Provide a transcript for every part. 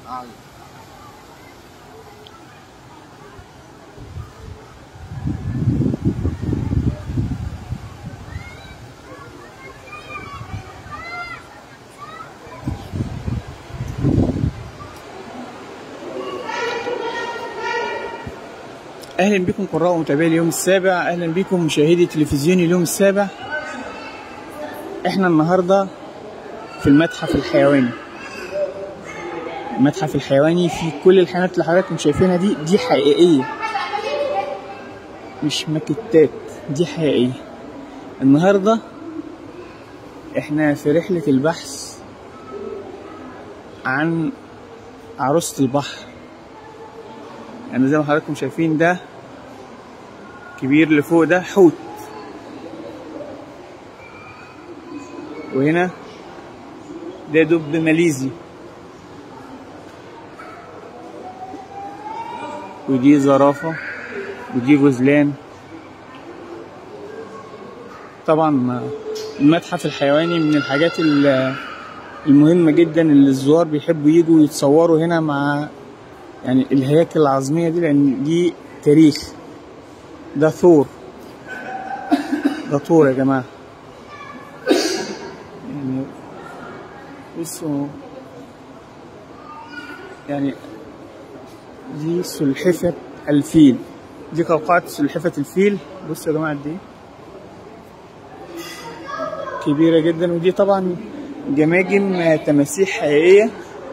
اهلا بكم قراء ومتابعي اليوم السابع، اهلا بكم مشاهدي تلفزيون اليوم السابع. احنا النهارده في المتحف الحيواني. المتحف الحيواني فيه كل الحيوانات اللي حضراتكم شايفينها دي حقيقيه، مش ماكيتات، دي حقيقيه. النهارده احنا في رحله البحث عن عروسة البحر. يعني زي ما حضراتكم شايفين ده كبير اللي فوق ده حوت، وهنا ده دب ماليزي، ودي زرافة، ودي غزلان. طبعا المتحف الحيواني من الحاجات المهمة جدا اللي الزوار بيحبوا يجوا يتصوروا هنا مع يعني الهياكل العظمية دي، لأن دي تاريخ. ده ثور، ده طور يا جماعة. يعني بصوا، يعني دي سلحفة الفيل، دي قوقعة سلحفة الفيل. بصوا يا جماعة دي كبيرة جدا. ودي طبعا جماجم تماسيح حقيقية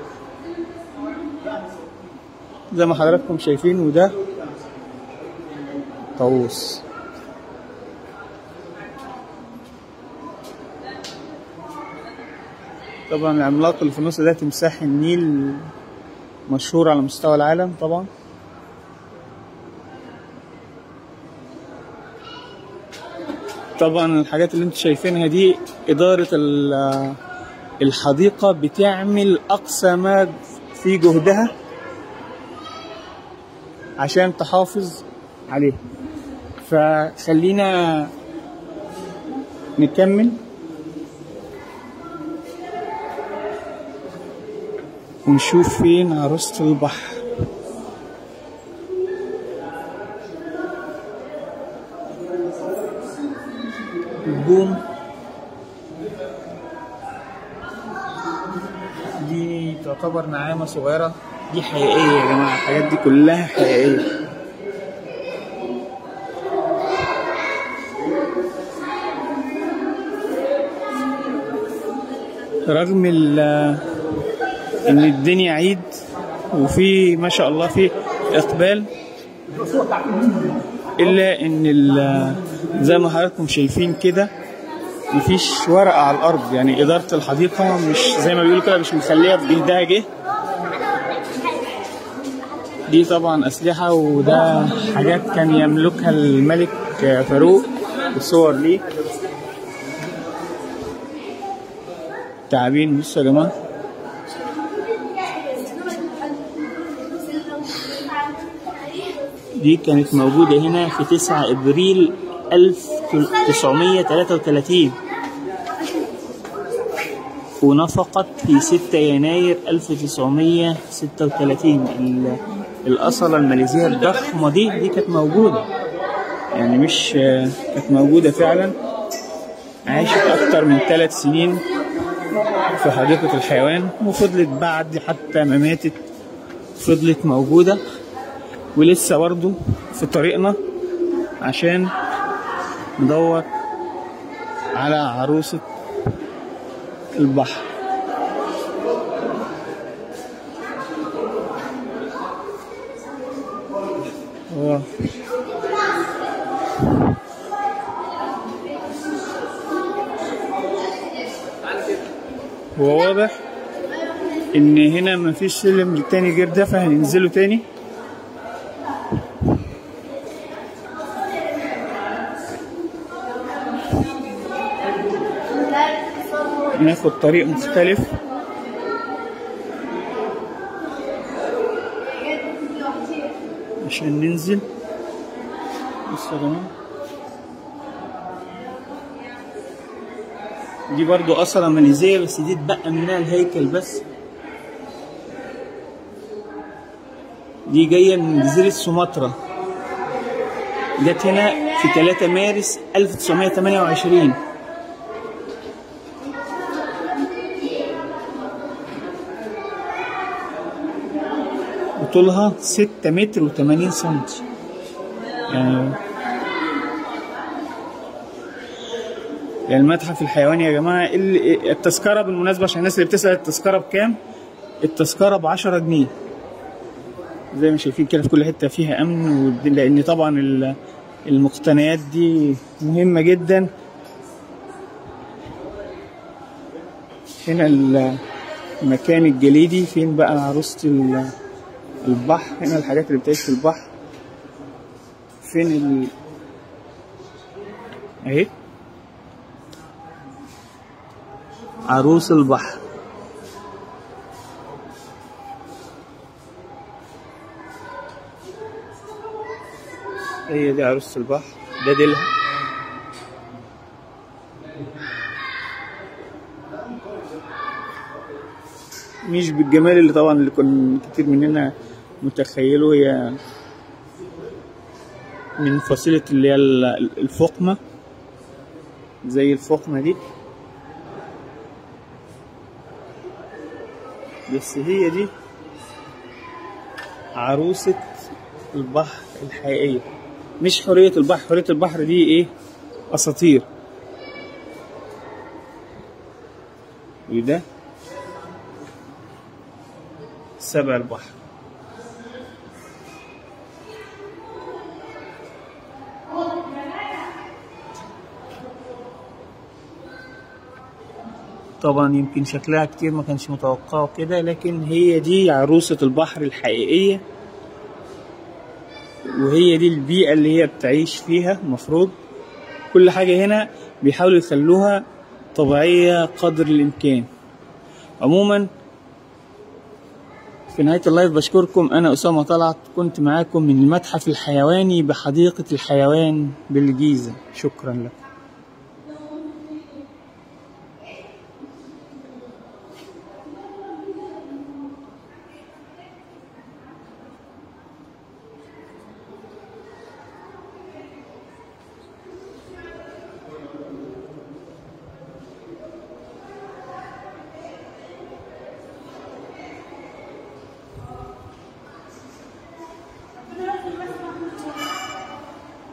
زي ما حضراتكم شايفين. وده طاووس. طبعا العملاق اللي في النص ده تمساح النيل، مشهور على مستوى العالم طبعا. طبعا الحاجات اللي انتوا شايفينها دي إدارة الحديقة بتعمل أقصى ما في جهدها عشان تحافظ عليه. فخلينا نكمل ونشوف فين عروسة البحر. البوم دي تعتبر نعامة صغيرة، دي حقيقية يا جماعة، الحاجات دي كلها حقيقية. رغم ان الدنيا عيد وفي ما شاء الله في اقبال، الا ان زي ما حضراتكم شايفين كده مفيش ورقة على الارض. يعني ادارة الحديقة مش زي ما بيقولوا كده، مش مخليها في جهدها جه. دي طبعا اسلحة، وده حاجات كان يملكها الملك فاروق، وصور ليه تعابين. بصوا يا جماعة، دي كانت موجودة هنا في 9 ابريل 1933، ونفقت في 6 يناير 1936. الأصلة الماليزية الضخمة دي كانت موجودة، يعني مش كانت موجودة فعلا. عاشت أكتر من 3 سنين في حديقة الحيوان، وفضلت بعد حتى ما ماتت فضلت موجودة، ولسه برضو في طريقنا عشان ندور على عروسة البحر. هو واضح ان هنا مفيش سلم تاني غير ده، فهننزله تاني. ناخد طريق مختلف عشان ننزل. بصوا يا جماعة، دي برضو أصلة ماليزية، بس دي اتبقى منها الهيكل بس. دي جاية من جزيرة سومطرة، جت هنا في 3 مارس 1928. وطولها 6 متر و80 سنتي. يعني المتحف الحيواني يا جماعة، التذكرة بالمناسبة عشان الناس اللي بتسأل التذكرة بكام، التذكرة ب10 جنيه. زي ما شايفين كده في كل حتة فيها أمن، لأن طبعا المقتنيات دي مهمة جدا. هنا المكان الجليدي، فين بقى عروسة البحر؟ هنا الحاجات اللي بتعيش في البحر. فين اهي عروس البحر. هي دي عروسة البحر، ده ديلها. مش بالجمال اللي طبعا اللي كن كتير مننا متخيله، هي من فصيلة اللي هي الفقمة، زي الفقمة دي، بس هي دي عروسة البحر الحقيقية، مش حورية البحر. حورية البحر دي ايه؟ اساطير. وده سبع البحر. طبعا يمكن شكلها كتير ما كانش متوقعه كده، لكن هي دي عروسة البحر الحقيقية، وهي دي البيئة اللي هي بتعيش فيها. المفروض كل حاجة هنا بيحاولوا يخلوها طبيعية قدر الإمكان. عموما في نهاية اللايف بشكركم. أنا أسامة طلعت، كنت معاكم من المتحف الحيواني بحديقة الحيوان بالجيزة. شكرا لكم.